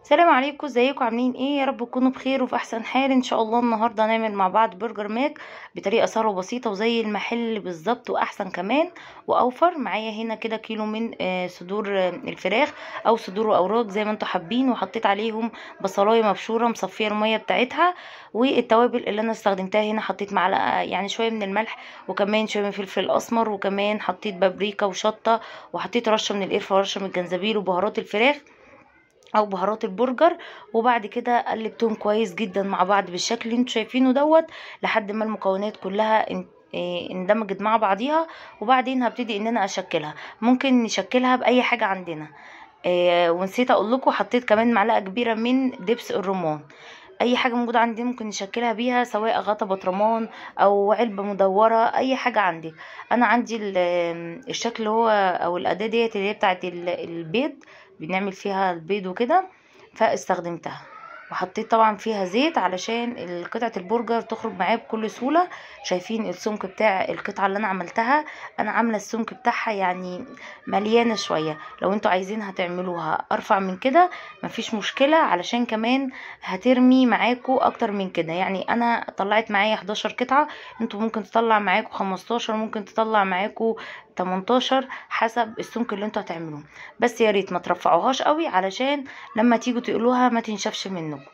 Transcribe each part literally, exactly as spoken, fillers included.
السلام عليكم، ازيكم؟ عاملين ايه؟ يا رب تكونوا بخير وفي احسن حال ان شاء الله. النهارده هنعمل مع بعض برجر ماك بطريقه سهله وبسيطه وزي المحل بالظبط واحسن كمان واوفر. معايا هنا كده كيلو من آه، صدور آه، الفراخ او صدور واوراق زي ما انتم حابين، وحطيت عليهم بصلايه مبشوره مصفيه الميه بتاعتها. والتوابل اللي انا استخدمتها هنا حطيت معلقه يعني شويه من الملح، وكمان شويه من الفلفل الاسمر، وكمان حطيت بابريكا وشطه، وحطيت رشه من القرفه ورشه من الجنزبيل وبهارات الفراخ او بهارات البرجر. وبعد كده قلبتهم كويس جدا مع بعض بالشكل اللي انتوا شايفينه دوت لحد ما المكونات كلها ان- إيه اندمجت مع بعضيها. وبعدين هبتدي ان انا اشكلها. ممكن نشكلها باي حاجه عندنا. إيه ونسيت اقول لكم حطيت كمان معلقه كبيره من دبس الرمان. اي حاجه موجوده عندي ممكن نشكلها بيها، سواء غطا برطمان او علبه مدوره، اي حاجه عندك. انا عندي ال- الشكل اللي هو او الاداه ديت اللي هي بتاعت ال- البيض، بنعمل فيها البيض وكده، فاستخدمتها. وحطيت طبعا فيها زيت علشان قطعه البرجر تخرج معايا بكل سهوله. شايفين السمك بتاع القطعه اللي انا عملتها؟ انا عامله السمك بتاعها يعني مليانه شويه. لو انتوا عايزينها تعملوها ارفع من كده مفيش مشكله، علشان كمان هترمي معاكو اكتر من كده. يعني انا طلعت معايا حداشر قطعه، انتوا ممكن تطلع معاكو خمستاشر، ممكن تطلع معاكو تمنتاشر، حسب السمك اللي انتوا هتعملوه. بس يا ريت ما ترفعوهاش قوي علشان لما تيجوا تقلوها ما تنشفش منكم.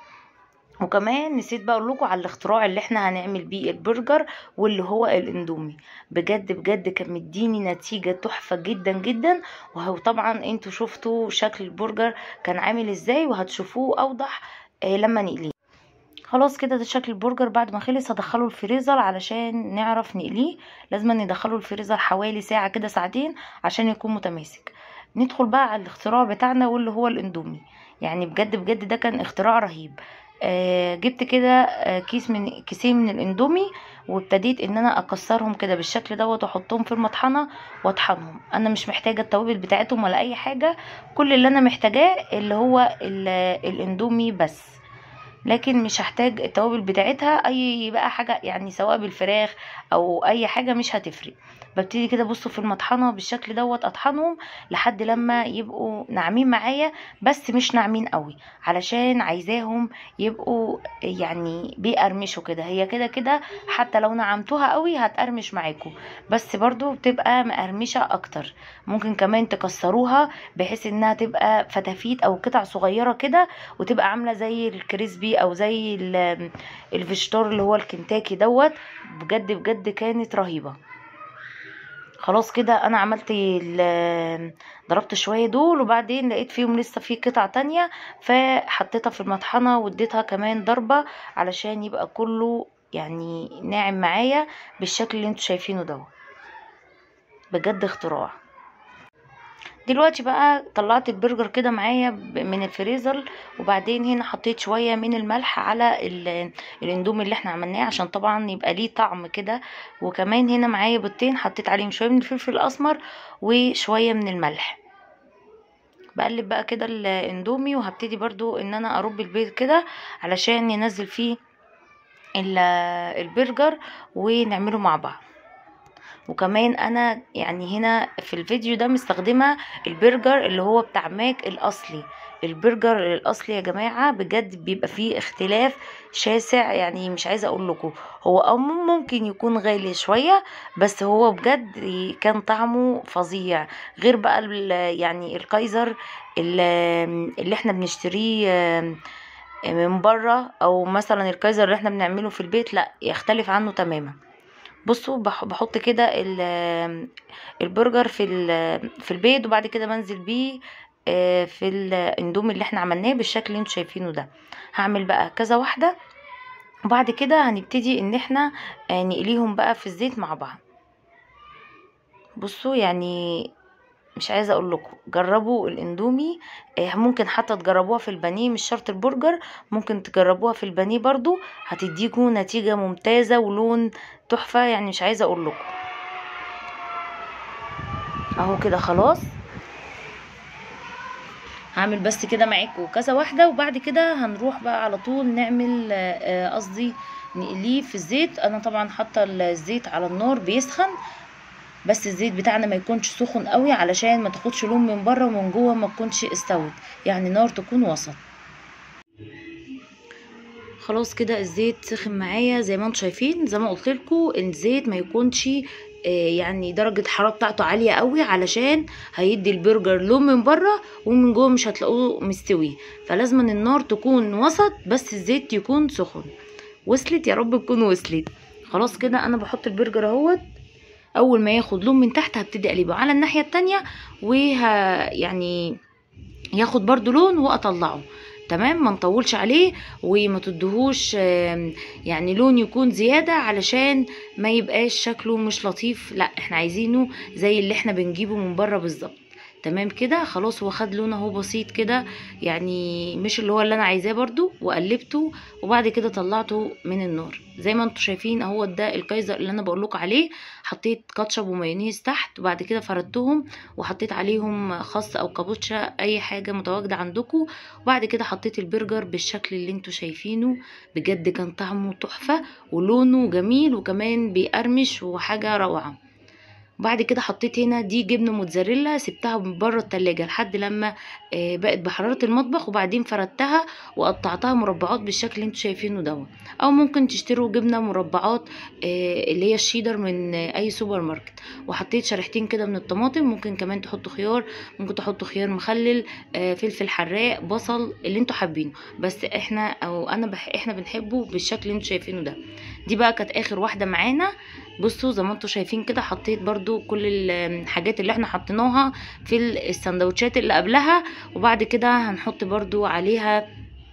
وكمان نسيت بقى اقول لكم على الاختراع اللي احنا هنعمل بيه البرجر، واللي هو الاندومي. بجد بجد كان مديني نتيجة تحفة جدا جدا. وهو طبعا انتوا شفتوا شكل البرجر كان عامل ازاي، وهتشوفوه اوضح آه لما نقليه. خلاص كده ده شكل البرجر بعد ما خلص. هدخله الفريزر علشان نعرف نقليه. لازم ندخله الفريزر حوالي ساعة كده، ساعتين، عشان يكون متماسك. ندخل بقى على الاختراع بتاعنا واللي هو الاندومي. يعني بجد بجد ده كان اختراع رهيب. آه جبت كده آه كيس من كيسين من الاندومي، وابتديت ان انا اكسرهم كده بالشكل دوت واحطهم في المطحنه واطحنهم. انا مش محتاجه التوابل بتاعتهم ولا اي حاجه. كل اللي انا محتاجاه اللي هو ال- الاندومي بس، لكن مش هحتاج التوابل بتاعتها اي بقى حاجه، يعني سواء بالفراخ او اي حاجه مش هتفرق. ببتدي كده بصوا في المطحنه بالشكل دوت اطحنهم لحد لما يبقوا ناعمين معايا، بس مش ناعمين قوي علشان عايزاهم يبقوا يعني بيقرمشوا كده. هي كده كده حتى لو نعمتوها قوي هتقرمش معاكم، بس برضو بتبقى مقرمشه اكتر. ممكن كمان تكسروها بحيث انها تبقى فتافيت او قطع صغيره كده، وتبقى عامله زي الكريسبي او زي ال- الفيجيتار اللي هو الكنتاكي دوت. بجد بجد كانت رهيبه. خلاص كده انا عملت ال- ضربت شويه دول، وبعدين لقيت فيهم لسه في قطع تانية، فحطيتها في المطحنه واديتها كمان ضربه علشان يبقى كله يعني ناعم معايا بالشكل اللي انتوا شايفينه دوت. بجد اختراع. دلوقتي بقى طلعت البرجر كده معايا ب- من الفريزر، وبعدين هنا حطيت شوية من الملح على ال- الاندومي اللي احنا عملناه عشان طبعا يبقى ليه طعم كده. وكمان هنا معايا بيضتين حطيت عليهم شوية من الفلفل الاسمر وشوية من الملح. بقلب بقى كده الاندومي، وهبتدي برضو ان انا ارب البيض كده علشان ينزل فيه ال- البرجر ونعمله مع بعض. وكمان انا يعني هنا في الفيديو ده مستخدمة البرجر اللي هو بتاع ماك الاصلي. البرجر الاصلي يا جماعة بجد بيبقى فيه اختلاف شاسع، يعني مش عايزة اقول لكم. هو أو ممكن يكون غالي شوية، بس هو بجد كان طعمه فظيع. غير بقى ال- يعني الكايزر اللي اللي احنا بنشتريه من بره، او مثلا الكايزر اللي احنا بنعمله في البيت، لا يختلف عنه تماما. بصوا بح- بحط كده ال- البرجر في ال- في البيض، وبعد كده بنزل بيه آه، في الاندومي اللي احنا عملناه بالشكل اللي انتوا شايفينه ده. هعمل بقى كذا واحده، وبعد كده هنبتدي ان احنا آه، نقليهم بقى في الزيت مع بعض. بصوا يعني مش عايزه اقول لكم جربوا الاندومي. آه، ممكن حتى تجربوها في البانيه، مش شرط البرجر، ممكن تجربوها في البانيه برضو هتديكوا نتيجه ممتازه ولون تحفه. يعني مش عايزه اقول لكم. اهو كده خلاص. هعمل بس كده معاكم كذا واحده، وبعد كده هنروح بقى على طول نعمل آه، آه، قصدي نقليه في الزيت. انا طبعا حاطه الزيت على النار بيسخن، بس الزيت بتاعنا ما يكونش سخن قوي علشان ما تاخدش لون من بره ومن جوه ما تكونش استوت، يعني نار تكون وسط. خلاص كده الزيت سخن معايا زي ما انتم شايفين. زي ما قلت لكم الزيت ما يكونش يعني درجة الحرارة بتاعته عالية قوي علشان هيدي البرجر لون من بره ومن جوه مش هتلاقوه مستوي، فلازم النار تكون وسط بس الزيت يكون سخن. وصلت؟ يا رب تكون وصلت. خلاص كده انا بحط البرجر اهوت، اول ما ياخد لون من تحت هبتدي اقلبه على الناحية التانية وه يعني ياخد برضو لون واطلعه. تمام، ما نطولش عليه وما تدهوش يعني لون يكون زيادة علشان ما يبقاش شكله مش لطيف، لا احنا عايزينه زي اللي احنا بنجيبه من بره بالظبط. تمام كده خلاص، هو خد لون اهو بسيط كده، يعني مش اللي هو اللي انا عايزاه برضو، وقلبته وبعد كده طلعته من النار. زي ما انتم شايفين اهو ده الكايزر اللي انا بقولكوا عليه. حطيت كاتشب ومايونيز تحت وبعد كده فردتهم وحطيت عليهم خس او كابوتشا اي حاجه متواجده عندكم، وبعد كده حطيت البرجر بالشكل اللي انتم شايفينه. بجد كان طعمه تحفه ولونه جميل وكمان بيقرمش وحاجه روعه. بعد كده حطيت هنا دي جبنه موتزاريلا، سبتها من بره التلاجة لحد لما بقت بحراره المطبخ، وبعدين فردتها وقطعتها مربعات بالشكل اللي انتوا شايفينه دوت. او ممكن تشتروا جبنه مربعات اللي هي الشيدر من اي سوبر ماركت. وحطيت شريحتين كده من الطماطم، ممكن كمان تحطوا خيار، ممكن تحطوا خيار مخلل، فلفل حراق، بصل، اللي انتوا حابينه، بس احنا او انا بح احنا بنحبه بالشكل اللي انتوا شايفينه ده. دي بقى كانت اخر واحده معانا. بصوا زي ما انتوا شايفين كده حطيت برضو كل الحاجات اللي احنا حطيناها في السندوتشات اللي قبلها، وبعد كده هنحط برضو عليها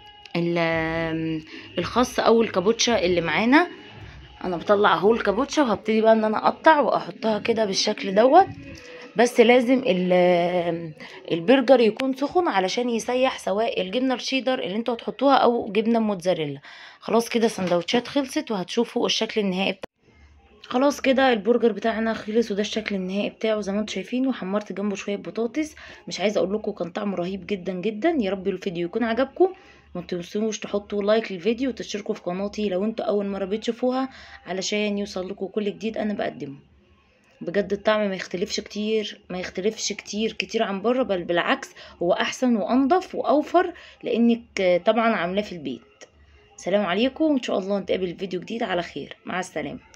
الخس او الكابوتشا اللي معانا. انا بطلع اهو الكابوتشا وهبتدي بقى ان انا اقطع واحطها كده بالشكل دوت. بس لازم البرجر يكون سخن علشان يسيح، سواء الجبنه الشيدر اللي انتوا هتحطوها او جبنه موتزاريلا. خلاص كده السندوتشات خلصت وهتشوفوا الشكل النهائي بتاعها. خلاص كده البرجر بتاعنا خلص وده الشكل النهائي بتاعه زي ما انتم شايفين، وحمرت جنبه شويه بطاطس. مش عايزه اقول لكم كان طعمه رهيب جدا جدا. يا رب الفيديو يكون عجبكم، ما تنسوش تحطوا لايك للفيديو وتشتركوا في قناتي لو انتوا اول مره بتشوفوها علشان يوصل لكم كل جديد انا بقدمه. بجد الطعم ما يختلفش كتير ما يختلفش كتير كتير عن بره، بل بالعكس هو احسن وانضف واوفر لانك طبعا عاملاه في البيت. سلام عليكم، وان شاء الله نتقابل في فيديو جديد على خير. مع السلامه.